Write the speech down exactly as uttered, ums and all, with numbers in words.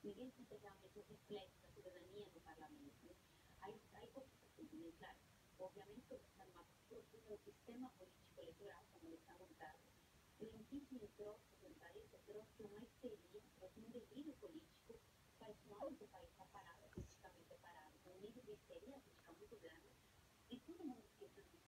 ninguém sente realmente o reflexo da cidadania no parlamento, né? Aí, aí começa tudo, né? Claro, obviamente você está numa, no sistema político eleitoral, como ele está montado, o impeachment trouxe, me parece, trouxe uma histeria, trouxe um delírio político, faz mal que o país está parado, politicamente parado, com um nível de histeria política muito grande, e todo mundo esqueceu disso.